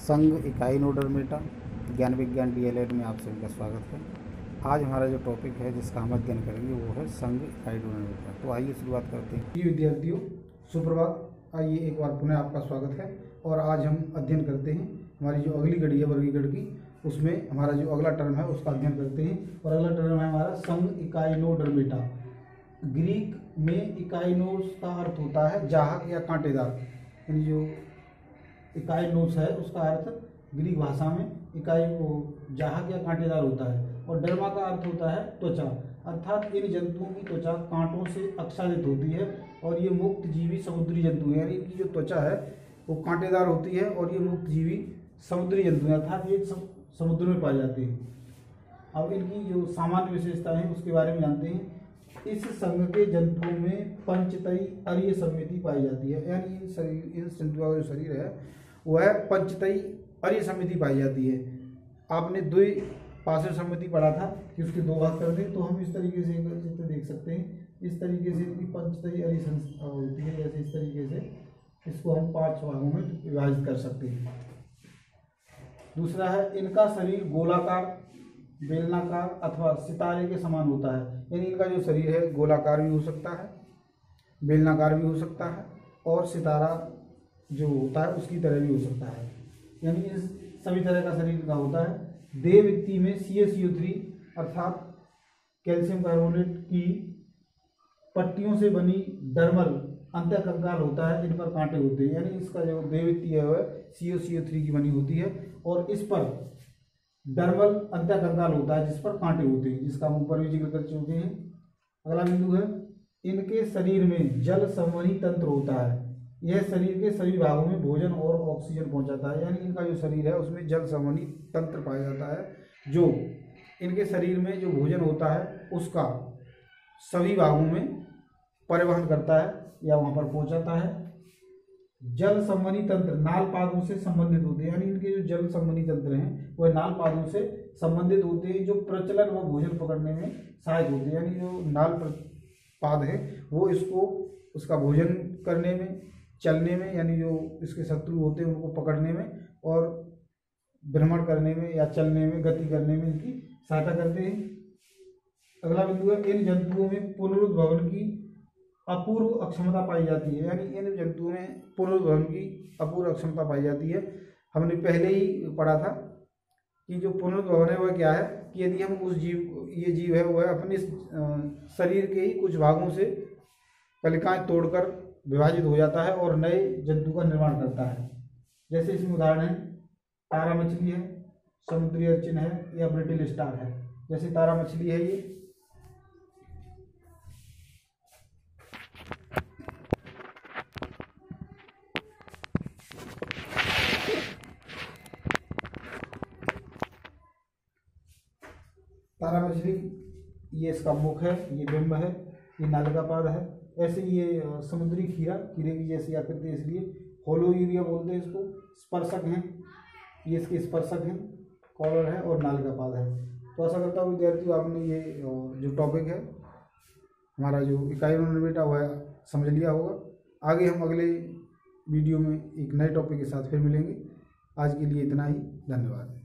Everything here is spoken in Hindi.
संघ इकाई नोडर्मेटा ज्ञान विज्ञान डीएलएड में आप सभी का स्वागत है। आज हमारा जो टॉपिक है जिसका हम अध्ययन करेंगे वो है संघ इकाई नोडर्मेटा। तो आइए शुरुआत करते हैं। प्रिय विद्यार्थियों, सुप्रभात। आइए एक बार पुनः आपका स्वागत है और आज हम अध्ययन करते हैं हमारी जो अगली कड़ी है वर्गीकरण की, उसमें हमारा जो अगला टर्म है उसका अध्ययन करते हैं। और अगला टर्म है हमारा संघ इकाइनोडर्मेटा। ग्रीक में इकाइनोस का अर्थ होता है जाहक या कांटेदार, यानी जो इकाइनोस है उसका अर्थ ग्रीक भाषा में इकाई जाहक या कांटेदार होता है। और डर्मा का अर्थ होता है त्वचा, अर्थात इन जंतुओं की त्वचा कांटों से आच्छादित होती है और ये मुक्त जीवी समुद्री जंतु हैं, यानी इनकी जो त्वचा है वो कांटेदार होती है और ये मुक्त जीवी समुद्री जंतु हैं, अर्थात ये समुद्र में पाए जाते हैं। अब इनकी जो सामान्य विशेषता है उसके बारे में जानते हैं। इस संघ के जंतुओं में पंचतई अरीय सममिति पाई जाती है, यानी इन जंतुओं का जो शरीर है वह पंचतई अरीय सममिति पाई जाती है। आपने द्विपार्श्व सममिति पढ़ा था कि उसके दो भाग कर दें, तो हम इस तरीके से चित्र देख सकते हैं। इस तरीके से इनकी पंचतई अरीय होती है, जैसे इस तरीके से इसको हम 5 भागों में विभाजित कर सकते हैं। दूसरा है इनका शरीर गोलाकार, बेलनाकार अथवा सितारे के समान होता है, यानी इनका जो शरीर है गोलाकार भी हो सकता है, बेलनाकार भी हो सकता है और सितारा जो होता है उसकी तरह भी हो सकता है, यानी इस सभी तरह का शरीर का होता है। देह व्यक्ति में CaCO3 अर्थात कैल्शियम कार्बोनेट की पट्टियों से बनी डर्मल अंतःकंकाल होता है, इन पर कांटे होते हैं, यानी इसका जो देह व्यक्ति है वह CaCO3 की बनी होती है और इस पर डर्मल अंतःकंकाल होता है जिस पर कांटे होते हैं, जिसका हम ऊपर भी जिक्र कर चुके हैं। अगला बिंदु है इनके शरीर में जल संवहनी तंत्र होता है, यह शरीर के सभी भागों में भोजन और ऑक्सीजन पहुंचाता है, यानी इनका जो शरीर है उसमें जल संवहनी तंत्र पाया जाता है जो इनके शरीर में जो भोजन होता है उसका सभी भागों में परिवहन करता है या वहां पर पहुंचाता है। जल संवहनी तंत्र नाल पादों से संबंधित होते हैं, यानी इनके जो जल संवहनी तंत्र हैं वह नाल पादों से संबंधित होते हैं जो प्रचलन व भोजन पकड़ने में सहायक होते हैं, यानी जो नाल पाद है वो इसको उसका भोजन करने में, चलने में, यानी जो इसके शत्रु होते हैं उनको पकड़ने में और भ्रमण करने में या चलने में, गति करने में इनकी सहायता करते हैं। अगला बिंदु है इन जंतुओं में पुनरुद्भवन की अपूर्व अक्षमता पाई जाती है, यानी इन जंतुओं में पुनरुद्भवन की अपूर्व अक्षमता पाई जाती है। हमने पहले ही पढ़ा था कि जो पुनरुद्भवन है वह क्या है कि यदि हम उस ये जीव है वह अपने शरीर के ही कुछ भागों से कलिकाएं तोड़कर विभाजित हो जाता है और नए जंतु का निर्माण करता है। जैसे इसमें उदाहरण है तारा मछली है, समुद्री अर्चिन है या ब्रिटिल स्टार है। जैसे तारा मछली है ये, तारा मछली, ये इसका मुख है, ये बिंब है, ये नालिका पाद है। ऐसे ये समुद्री कीड़े की जैसी आकृति है, इसलिए होलोयूरिया बोलते हैं इसको। स्पर्शक हैं, ये इसके स्पर्शक हैं, कॉलर है और नालिका पाद है। तो आशा करता हूँ विद्यार्थियों आपने ये जो टॉपिक है हमारा जो इकाई नोडर्मेटा वह समझ लिया होगा। आगे हम अगले वीडियो में एक नए टॉपिक के साथ फिर मिलेंगे। आज के लिए इतना ही, धन्यवाद।